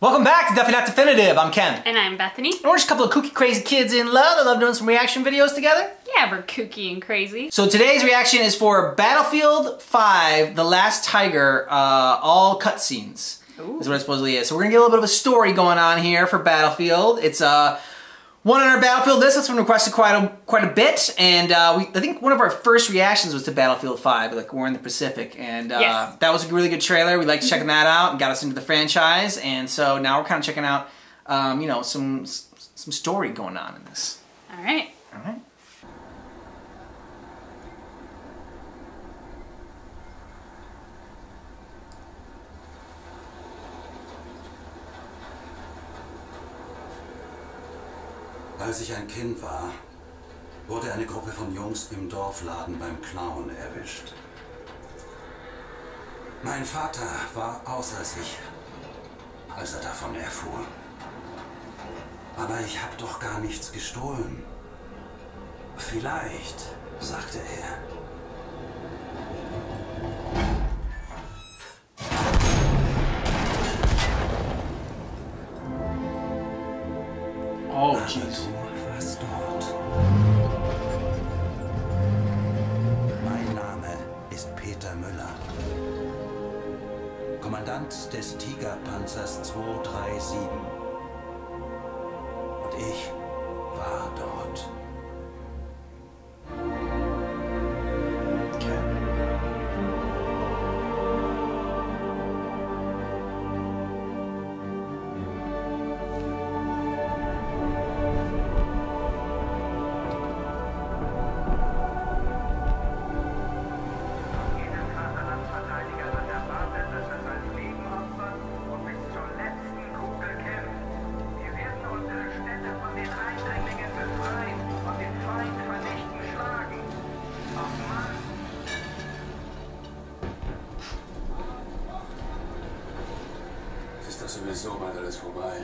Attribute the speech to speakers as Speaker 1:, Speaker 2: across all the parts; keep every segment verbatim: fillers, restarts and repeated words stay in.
Speaker 1: Welcome back to Definitely Not Definitive. I'm Ken.
Speaker 2: And I'm Bethany.
Speaker 1: And we're just a couple of kooky, crazy kids in love that love doing some reaction videos together.
Speaker 2: Yeah, we're kooky and crazy.
Speaker 1: So today's reaction is for Battlefield five, The Last Tiger, uh, all cutscenes. Is what it supposedly is. So we're gonna get a little bit of a story going on here for Battlefield. It's uh, one on our Battlefield list that's been requested quite a quite a bit, and uh, we I think one of our first reactions was to Battlefield five, like War in the Pacific, and uh,
Speaker 2: yes.
Speaker 1: that was a really good trailer. We liked checking that out and got us into the franchise, and so now we're kind of checking out, um, you know, some some story going on in this.
Speaker 2: All right.
Speaker 1: All right.
Speaker 3: Als ich ein Kind war, wurde eine Gruppe von Jungs im Dorfladen beim Klauen erwischt. Mein Vater war außer sich, als er davon erfuhr. Aber ich habe doch gar nichts gestohlen. Vielleicht, sagte er.
Speaker 1: Oh,
Speaker 3: Aber
Speaker 1: jeez.
Speaker 3: du warst dort. Mein Name ist Peter Müller. Kommandant des Tigerpanzers zwei drei sieben. Und ich war dort.
Speaker 4: Ist das sowieso bald alles vorbei?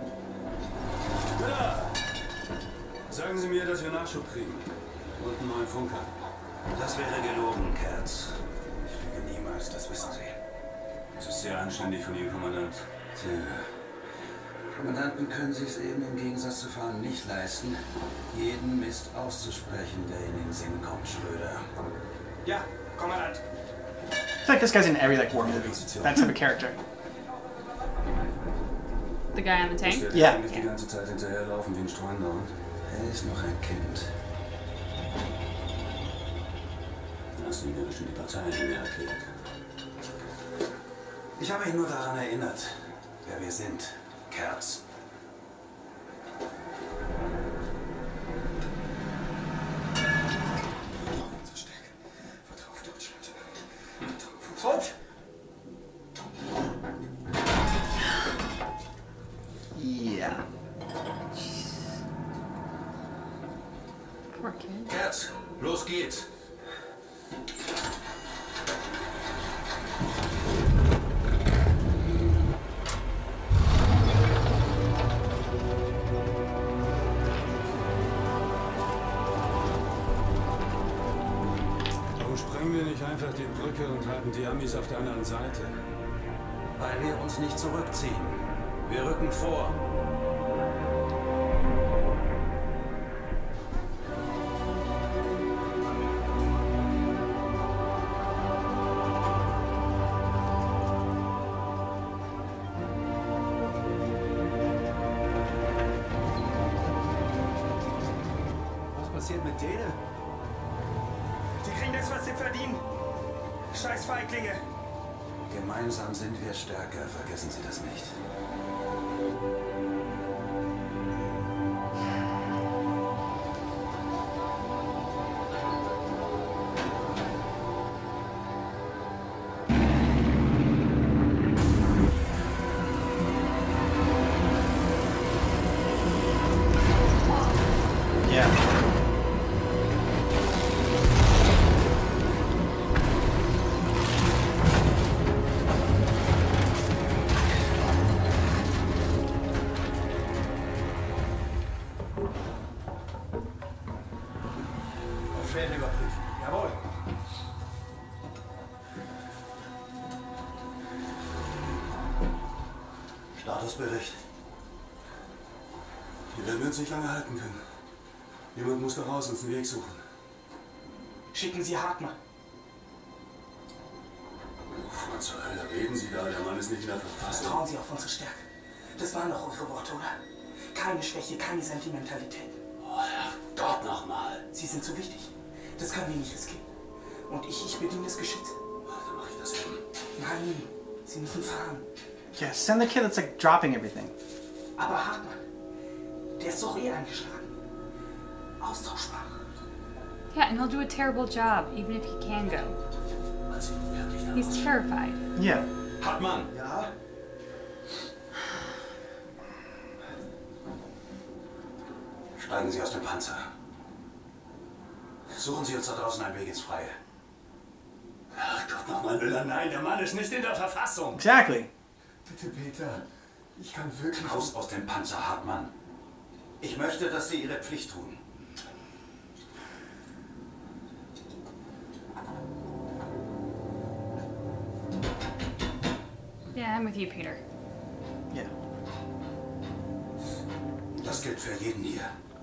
Speaker 4: Ja! Sagen Sie mir, dass wir Nachschub kriegen. Und einen neuen Funker.
Speaker 3: Das wäre gelogen, Kerz.
Speaker 4: Ich lüge niemals, das wissen Sie. Das ist sehr anständig von Ihnen, Kommandant.
Speaker 3: Tja. Kommandanten können sich es eben im Gegensatz zu Fahren nicht leisten, jeden Mist auszusprechen, der in den Sinn kommt, Schröder.
Speaker 4: Ja, Kommandant.
Speaker 1: I feel like this guy's in every like war movie. That type of character.
Speaker 2: The guy on the tank?
Speaker 4: Der
Speaker 1: Ja.
Speaker 4: eigentlich die ganze Zeit hinterherlaufen wie ein Streunlaut.
Speaker 3: Er ist noch ein Kind.
Speaker 4: Hast du mir schon die Partei nicht mehr erklärt.
Speaker 3: Ich habe ihn nur daran erinnert, wer wir sind, Kerz.
Speaker 4: Vertrau auf unser Stärke. Vertrau auf Deutschland. Vertrau auf uns.
Speaker 1: Yeah.
Speaker 2: Poor kid.
Speaker 3: Kerz, los geht's.
Speaker 4: Warum sprengen wir nicht einfach die Brücke und halten die Amis auf der anderen Seite?
Speaker 3: Weil wir uns nicht zurückziehen. Wir rücken vor.
Speaker 4: Was passiert mit denen?
Speaker 5: Die kriegen das, was sie verdienen. Scheiß Feiglinge.
Speaker 3: Gemeinsam sind wir stärker, vergessen Sie das nicht.
Speaker 1: Yeah.
Speaker 3: Statusbericht. Wir werden uns nicht lange halten können. Jemand muss da raus und den Weg suchen.
Speaker 5: Schicken Sie Hartmann.
Speaker 3: Wovon zur Hölle reden Sie da? Der Mann ist nicht in der Verfassung.
Speaker 5: Vertrauen Sie auf unsere Stärke. Das waren doch eure Worte, oder? Keine Schwäche, keine Sentimentalität.
Speaker 3: Oh, Gott nochmal.
Speaker 5: Sie sind zu wichtig. Das können wir nicht riskieren. Und ich, ich bediene das Geschütz.
Speaker 3: Dann mache ich das eben.
Speaker 5: Nein, Sie müssen fahren.
Speaker 1: Yeah, send the kid that's like dropping everything.
Speaker 5: Aber Hartmann, der ist doch eh eingeschlagen. Austauschbar.
Speaker 2: Yeah, and he'll do a terrible job, even if he can go. He's terrified.
Speaker 1: Yeah.
Speaker 4: Hartmann!
Speaker 5: Ja?
Speaker 3: Steigen Sie aus dem Panzer. Suchen Sie uns da draußen einen Weg ins Freie. Ach Gott nochmal, Müller, nein, der Mann ist nicht in der Verfassung.
Speaker 1: Exactly.
Speaker 5: Bitte, Peter. Ich kann wirklich...
Speaker 3: Raus aus dem Panzer, Hartmann. Ich möchte, dass Sie Ihre Pflicht tun.
Speaker 2: Yeah, I'm with you, Peter.
Speaker 1: Yeah.
Speaker 3: Das gilt für jeden hier.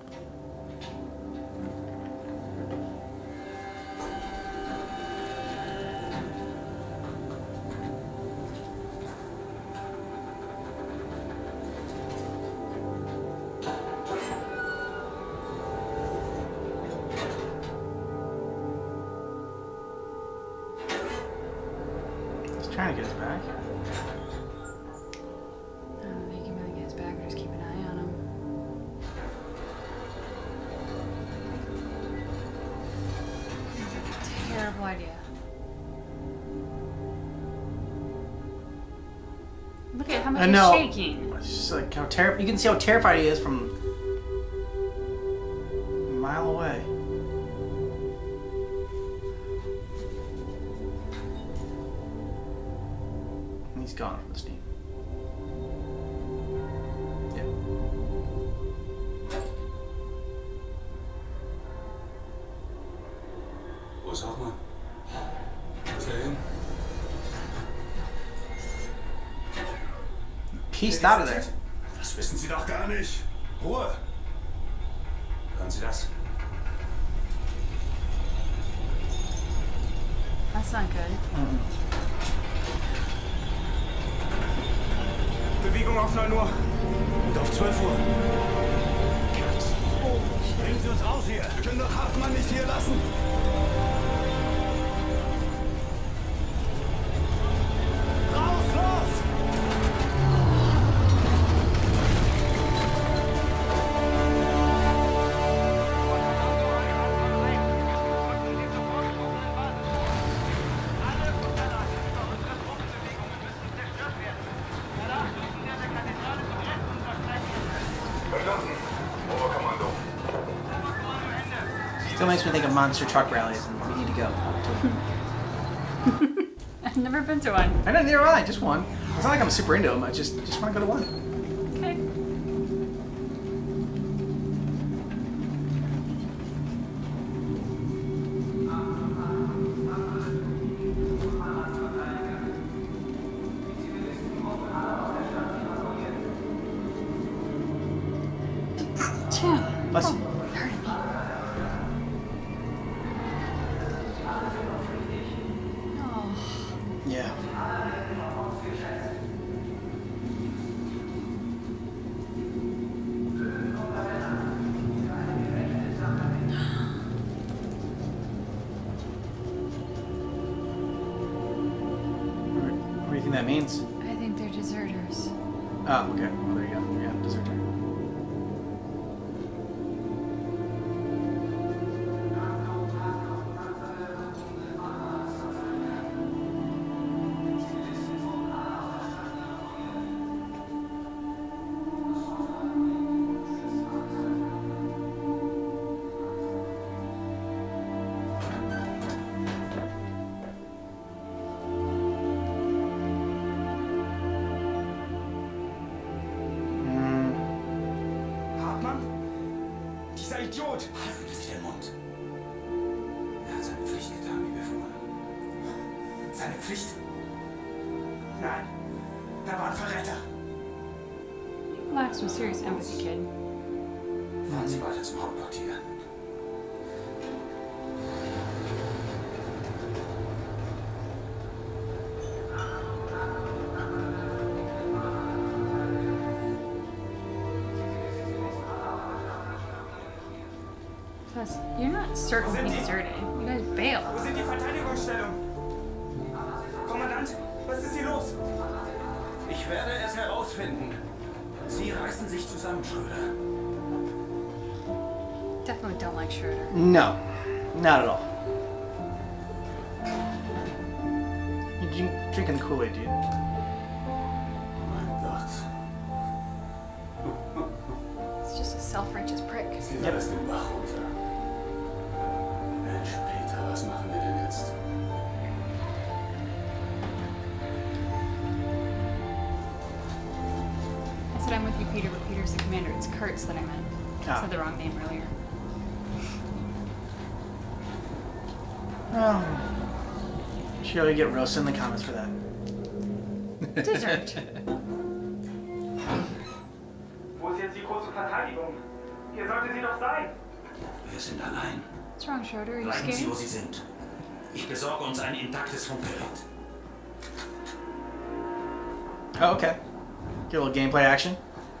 Speaker 1: He's trying to get us back.
Speaker 2: I don't know if he can really get his back or just keep an eye on him. That's a terrible idea. Look at how much
Speaker 1: I
Speaker 2: he's
Speaker 1: know.
Speaker 2: shaking.
Speaker 1: It's just like how terrified. You can see how terrified he is from a mile away. And he's gone from the steam. Yeah.
Speaker 3: Wo ist Hartmann? Wo ist er hin?
Speaker 1: Pieced out of there.
Speaker 3: Das wissen Sie doch gar nicht. Ruhe! Hören Sie das?
Speaker 2: That's not good.
Speaker 5: Bewegung auf neun Uhr.
Speaker 3: Und auf zwölf Uhr.
Speaker 5: Bringen Sie uns raus hier. Wir können doch Hartmann nicht hier lassen. Raus, los!
Speaker 1: Still makes me think of monster truck rallies, and we need to go.
Speaker 2: I've never been to one.
Speaker 1: I know, neither have I. Just one. It's not like I'm super into them. I just just want to go to one.
Speaker 2: Okay. Tim.
Speaker 1: Bless you.
Speaker 2: Hurting me. Oh.
Speaker 1: Yeah. What what do you think that means?
Speaker 2: I think they're deserters.
Speaker 1: Oh, okay. Well, there you go. Yeah, deserter.
Speaker 5: Hartmann? Dieser Idiot!
Speaker 3: Halten Sie den Mund. Er hat seine Pflicht getan, wie befohlen.
Speaker 5: Seine Pflicht? Nein, er war ein Verräter.
Speaker 2: lack some serious empathy, kid.
Speaker 3: Fahren Sie weiter zum Hauptquartier.
Speaker 2: Plus, you're not certain he deserted. You guys
Speaker 5: Wo
Speaker 2: bailed.
Speaker 5: sind die Verteidigungsstellungen? Kommandant, was ist hier los?
Speaker 3: Ich werde es herausfinden. Sie reißen sich zusammen, Schröder.
Speaker 2: Definitely don't like Schroeder.
Speaker 1: No, not at all. You drink, drinking the Kool-Aid, dude.
Speaker 3: Mein Gott.
Speaker 2: It's just a self-righteous prick.
Speaker 3: Es geht alles den Bach runter. Mensch, Peter, was machen wir denn jetzt?
Speaker 2: I said I'm with you, Peter, but Peter's the commander. It's Kurtz that I meant. I
Speaker 1: Ah.
Speaker 2: said the wrong name earlier.
Speaker 1: Oh. Sure, you get roasted in the comments for that.
Speaker 2: Deserved.
Speaker 5: Wo ist jetzt die große Verteidigung? Hier sollte sie doch sein.
Speaker 3: Wir sind allein.
Speaker 2: What's wrong, Schroeder? Are you
Speaker 3: Bleiben Sie, wo
Speaker 2: scared?
Speaker 3: Sie sind. Ich besorge uns ein intaktes Funkgerät.
Speaker 1: Oh, okay. Get a little gameplay action.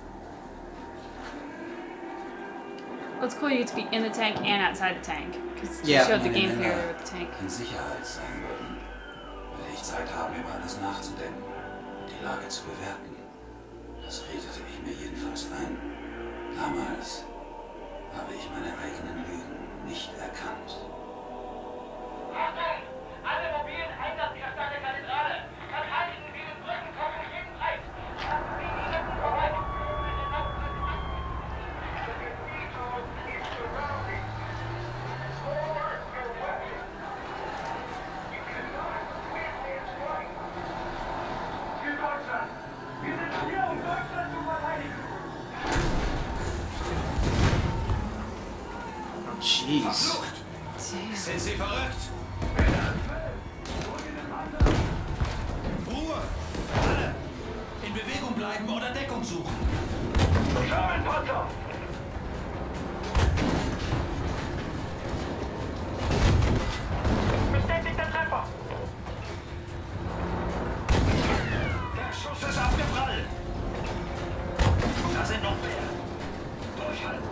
Speaker 2: Well, it's cool you get to be in the tank and outside the tank. Because you
Speaker 1: Yeah.
Speaker 2: showed the
Speaker 3: Meine
Speaker 2: gameplay
Speaker 3: Männer
Speaker 2: earlier with the tank.
Speaker 3: in Sicherheit sein würden, würde ich Zeit haben, über alles nachzudenken und die Lage zu bewerten. Das redete ich mir jedenfalls ein. Damals habe ich meine eigenen Lügen nicht erkannt.
Speaker 6: Achtung! Alle mobilen Einsatzkräfte an der Kathedrale! Verteidigen Sie den Brückenkopf um jeden Preis! Lassen Sie niemanden vorbei!
Speaker 5: Für Deutschland! Wir sind hier, um Deutschland zu verteidigen!
Speaker 1: Oh, jeez.
Speaker 2: Damn.
Speaker 3: Sind Sie verrückt? Ruhe! Alle! In Bewegung bleiben oder Deckung suchen.
Speaker 6: Schauen, Panzer! Bestätigter Treffer!
Speaker 3: Der Schuss ist abgeprallt! Da sind noch mehr! Durchhalten!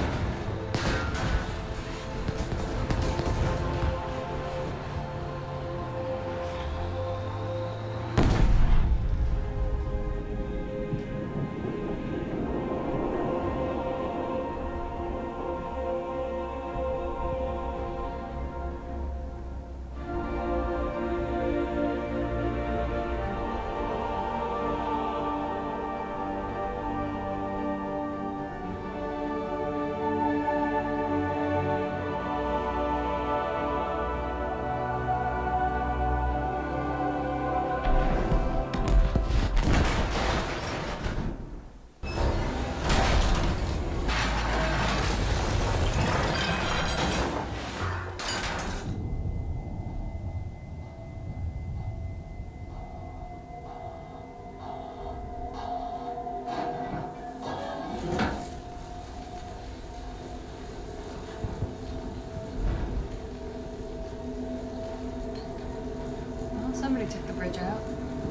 Speaker 2: Well, somebody took the bridge out.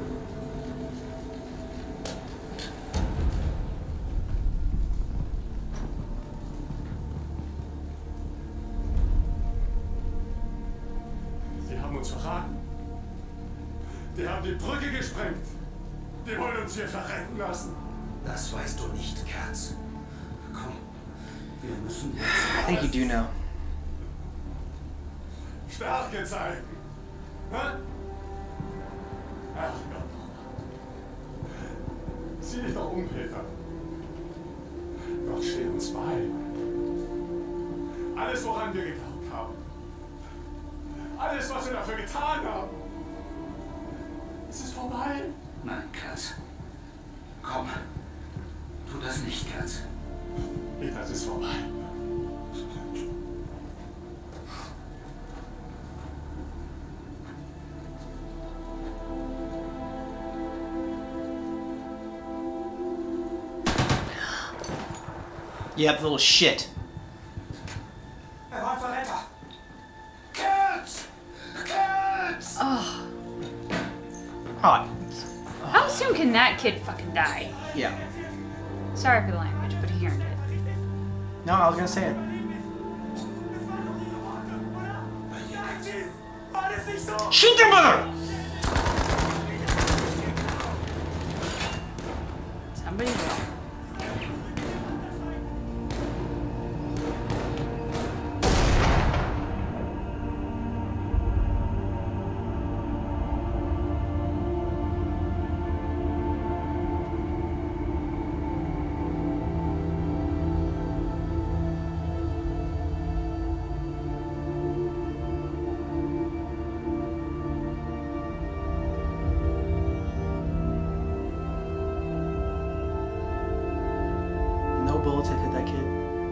Speaker 4: Die haben uns verraten. Die haben die Brücke gesprengt. Die wollen uns hier verrecken lassen.
Speaker 3: Das weißt du nicht, Kerz. Komm, wir müssen jetzt...
Speaker 1: I think you do know.
Speaker 4: Stärke zeigen. Hä? Ach Gott. Sieh dich doch um, Peter. Gott steht uns bei. Alles, woran wir geglaubt haben. Alles, was wir dafür getan haben. Es ist vorbei.
Speaker 3: Nein, Kerz. Komm. Tu das nicht, Kerz.
Speaker 4: Peter, es ist vorbei.
Speaker 1: Yeah, the little shit.
Speaker 5: Er war ein Verräter.
Speaker 4: Kurt! Kurt!
Speaker 2: Oh,
Speaker 1: Hot.
Speaker 2: how soon can that kid fucking die?
Speaker 1: Yeah.
Speaker 2: Sorry for the language, but he earned it.
Speaker 1: No, I was gonna say it.
Speaker 4: War das nicht so?
Speaker 1: Shoot their mother!
Speaker 2: Somebody will.
Speaker 1: No bullets have hit that kid.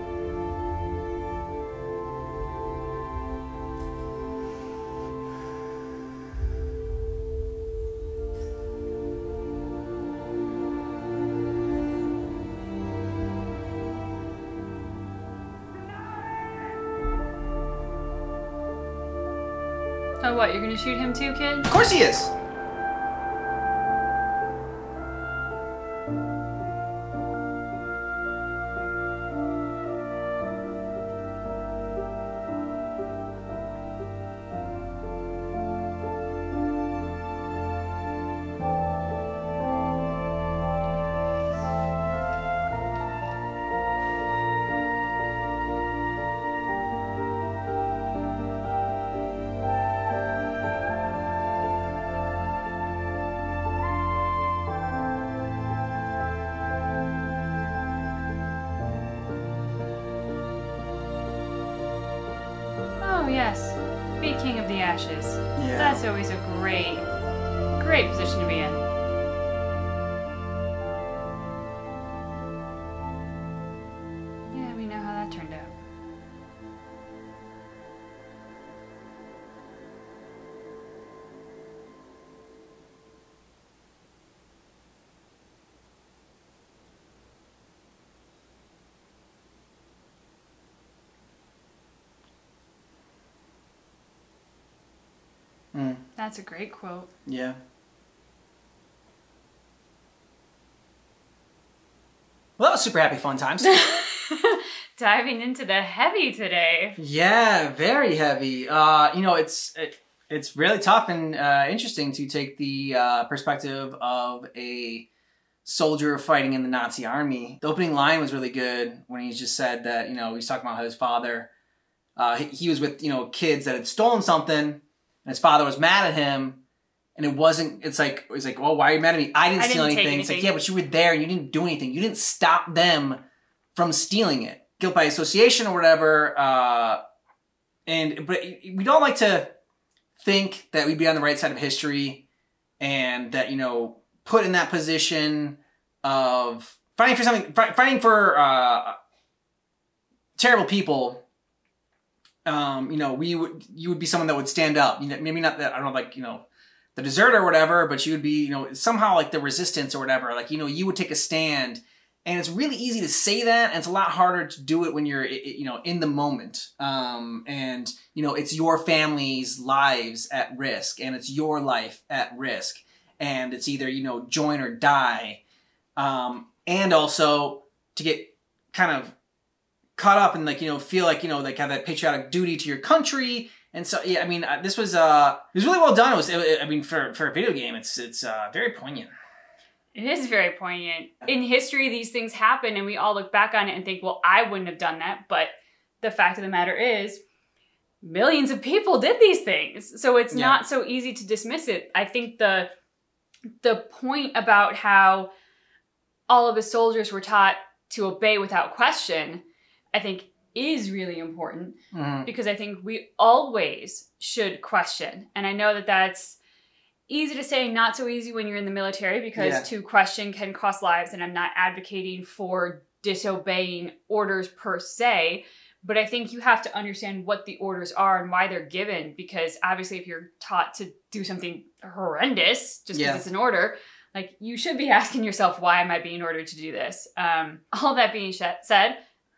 Speaker 2: Oh, what? You're gonna shoot him too, kid?
Speaker 1: Of course he is!
Speaker 2: Oh, yes. Be king of the ashes.
Speaker 1: Yeah.
Speaker 2: That's always a great, great position to be in. Yeah, we know how that turned out.
Speaker 1: Mm,
Speaker 2: That's a great quote.
Speaker 1: yeah. Well, that was super happy fun times.
Speaker 2: Diving into the heavy today.
Speaker 1: Yeah, very heavy. Uh, you know, it's it, it's really tough and uh, interesting to take the uh, perspective of a soldier fighting in the Nazi army. The opening line was really good when he just said that, you know, he's talking about how his father, uh, he, he was with, you know, kids that had stolen something, and his father was mad at him. And it wasn't, it's like, it was like, well, why are you mad at me? I didn't
Speaker 2: I
Speaker 1: steal
Speaker 2: didn't take
Speaker 1: anything. It's like,
Speaker 2: anything.
Speaker 1: yeah, but you were there and you didn't do anything. You didn't stop them from stealing it. Guilt by association or whatever. Uh, and, but we don't like to think that we'd be on the right side of history and that, you know, put in that position of fighting for something, fi- fighting for uh, terrible people. Um, you know, we would, you would be someone that would stand up. You know, maybe not that, I don't know, like, you know, the deserter or whatever, but you would be, you know, somehow like the resistance or whatever. Like, you know, you would take a stand, and it's really easy to say that, and it's a lot harder to do it when you're, you know, in the moment. Um, and, you know, it's your family's lives at risk, and it's your life at risk. And it's either, you know, join or die. Um, and also to get kind of caught up and, like, you know, feel like, you know, like have that patriotic duty to your country. And so, yeah, I mean, uh, this was, uh, it was really well done. It was, it, I mean, for, for a video game, it's, it's, uh, very poignant.
Speaker 2: It is very poignant. In history, these things happen and we all look back on it and think, well, I wouldn't have done that. But the fact of the matter is, millions of people did these things. So it's
Speaker 1: Yeah.
Speaker 2: not so easy to dismiss it. I think the, the point about how all of the soldiers were taught to obey without question, I think is really important,
Speaker 1: Mm-hmm.
Speaker 2: because I think we always should question. And I know that that's easy to say, not so easy when you're in the military, because
Speaker 1: Yeah.
Speaker 2: to question can cost lives, and I'm not advocating for disobeying orders per se, but I think you have to understand what the orders are and why they're given, because obviously if you're taught to do something horrendous just because
Speaker 1: Yeah.
Speaker 2: it's an order, like, you should be asking yourself, why am I being ordered to do this? Um, all that being sh- said,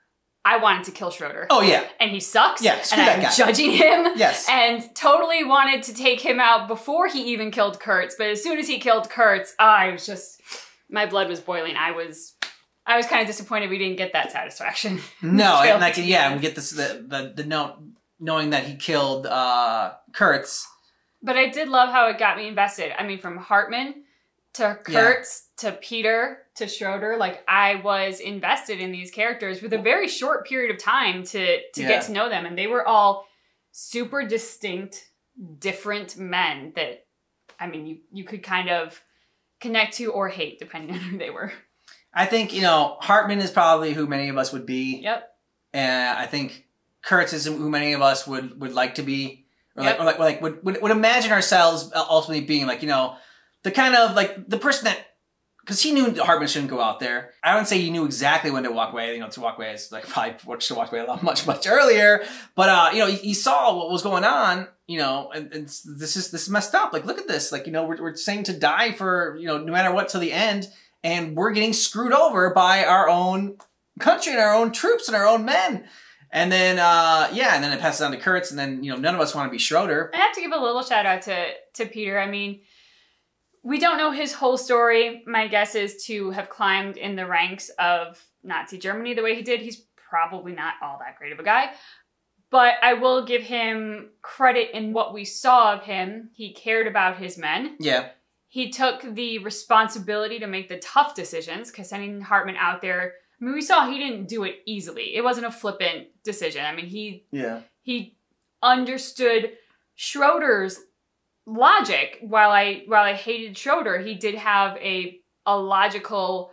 Speaker 2: I wanted to kill Schroeder.
Speaker 1: Oh yeah.
Speaker 2: And he sucks.
Speaker 1: Yeah, screw
Speaker 2: and
Speaker 1: that
Speaker 2: I'm
Speaker 1: guy.
Speaker 2: judging him.
Speaker 1: Yes.
Speaker 2: And totally wanted to take him out before he even killed Kurtz. But as soon as he killed Kurtz, I was just, my blood was boiling. I was, I was kind of disappointed we didn't get that satisfaction.
Speaker 1: No,
Speaker 2: Failed
Speaker 1: and like
Speaker 2: to
Speaker 1: yeah,
Speaker 2: use.
Speaker 1: we get this the the, the note knowing that he killed uh, Kurtz.
Speaker 2: But I did love how it got me invested. I mean, from Hartman to Kurtz to Peter to Schroeder, like I was invested in these characters with a very short period of time to to
Speaker 1: Yeah.
Speaker 2: get to know them, and they were all super distinct, different men that, I mean, you you could kind of connect to or hate depending on who they were.
Speaker 1: I think, you know, Hartman is probably who many of us would be.
Speaker 2: Yep.
Speaker 1: And I think Kurtz is who many of us would, would like to be. Or like,
Speaker 2: Yep.
Speaker 1: or like, or like would, would, would imagine ourselves ultimately being like, you know, the kind of like the person that, because he knew Hartman shouldn't go out there. I wouldn't say he knew exactly when to walk away. You know, to walk away is like probably should walk away a lot much, much earlier. But, uh, you know, he, he saw what was going on, you know, and, and this is, this is messed up. Like, look at this. Like, you know, we're, we're saying to die for, you know, no matter what till the end. And we're getting screwed over by our own country and our own troops and our own men. And then, uh, yeah, and then it passes on to Kurtz, and then, you know, none of us want to be Schroeder.
Speaker 2: I have to give a little shout out to to Peter. I mean, we don't know his whole story. My guess is to have climbed in the ranks of Nazi Germany the way he did. He's probably not all that great of a guy. But I will give him credit in what we saw of him. He cared about his men.
Speaker 1: Yeah.
Speaker 2: He took the responsibility to make the tough decisions, because sending Hartman out there, I mean, we saw he didn't do it easily. It wasn't a flippant decision. I mean, he
Speaker 1: Yeah.
Speaker 2: he understood Schroeder's logic. While I while I hated Schroeder, he did have a a logical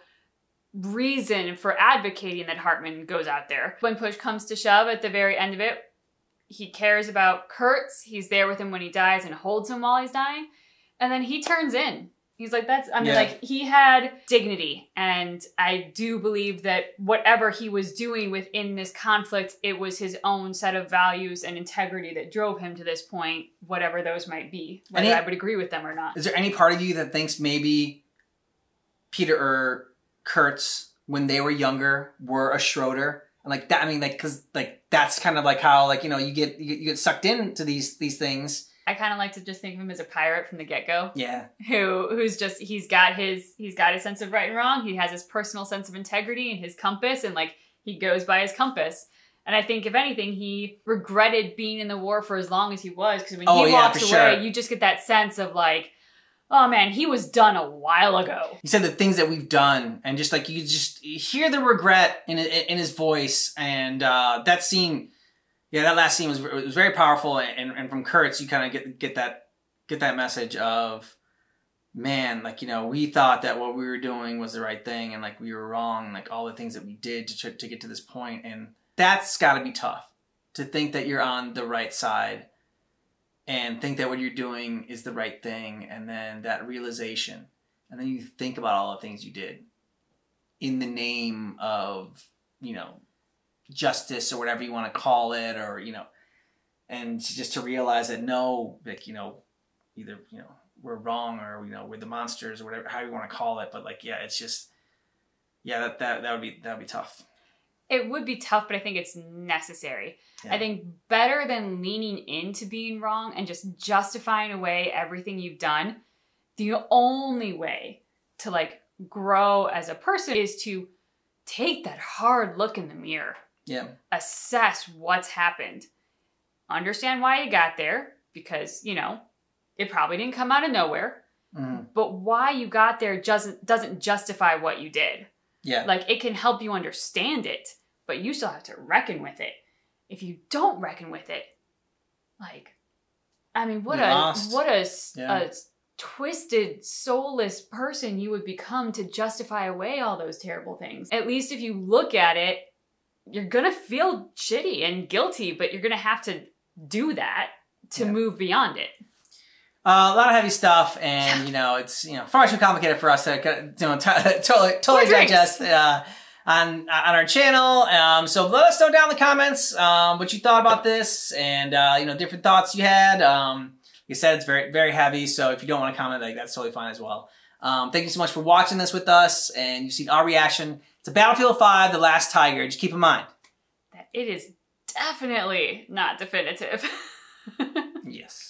Speaker 2: reason for advocating that Hartman goes out there. When push comes to shove at the very end of it, he cares about Kurtz. He's there with him when he dies and holds him while he's dying. And then he turns in. He's like, that's, I mean,
Speaker 1: Yeah.
Speaker 2: like, he had dignity. And I do believe that whatever he was doing within this conflict, it was his own set of values and integrity that drove him to this point, whatever those might be, whether
Speaker 1: he-
Speaker 2: I would agree with them or not.
Speaker 1: Is there any part of you that thinks maybe Peter or Kurtz, when they were younger, were a Schroeder? And like that, I mean, like, cause like, that's kind of like how, like, you know, you get, you get, you get sucked into these, these things.
Speaker 2: I kind of like to just think of him as a pirate from the get-go.
Speaker 1: Yeah.
Speaker 2: Who who's just he's got his he's got his sense of right and wrong. He has his personal sense of integrity and his compass, and like he goes by his compass. And I think if anything, he regretted being in the war for as long as he was, because when
Speaker 1: Oh,
Speaker 2: he
Speaker 1: yeah,
Speaker 2: walks
Speaker 1: for
Speaker 2: away,
Speaker 1: sure.
Speaker 2: you just get that sense of like, oh man, he was done a while ago.
Speaker 1: He said the things that we've done, and just like you just hear the regret in in his voice, and uh, that scene, yeah, that last scene was was very powerful. And, and from Kurtz, you kind of get get that get that message of, man, like, you know, we thought that what we were doing was the right thing, and like we were wrong, and like all the things that we did to tr- to get to this point, and that's got to be tough to think that you're on the right side. And think that what you're doing is the right thing, and then that realization, and then you think about all the things you did in the name of, you know, justice or whatever you want to call it, or, you know, and just to realize that no, like, you know, either, you know, we're wrong, or, you know, we're the monsters, or whatever, how you want to call it, but like, yeah, it's just, yeah, that that that would be that would be tough.
Speaker 2: It would be tough, but I think it's necessary.
Speaker 1: Yeah.
Speaker 2: I think better than leaning into being wrong and just justifying away everything you've done, the only way to like grow as a person is to take that hard look in the mirror.
Speaker 1: Yeah.
Speaker 2: Assess what's happened. Understand why you got there, because, you know, it probably didn't come out of nowhere.
Speaker 1: Mhm.
Speaker 2: But why you got there doesn't doesn't justify what you did.
Speaker 1: Yeah.
Speaker 2: Like, it can help you understand it, but you still have to reckon with it. If you don't reckon with it, like, I mean, what
Speaker 1: You're
Speaker 2: a
Speaker 1: lost.
Speaker 2: what a, s-
Speaker 1: Yeah.
Speaker 2: a twisted, soulless person you would become to justify away all those terrible things. At least if you look at it, you're gonna feel shitty and guilty, but you're gonna have to do that to
Speaker 1: Yeah.
Speaker 2: move beyond it.
Speaker 1: Uh, a lot of heavy stuff, and you know, it's, you know, far too complicated for us to, you know, t- totally totally
Speaker 2: More drinks.
Speaker 1: digest uh, on on our channel. Um, so let us know down in the comments um, what you thought about this, and uh, you know, different thoughts you had. Um, like I said, it's very very heavy, so if you don't want to comment, like, that's totally fine as well. Um, thank you so much for watching this with us, and you've seen our reaction to Battlefield five: The Last Tiger. Just keep in mind,
Speaker 2: it is definitely not definitive.
Speaker 1: Yes.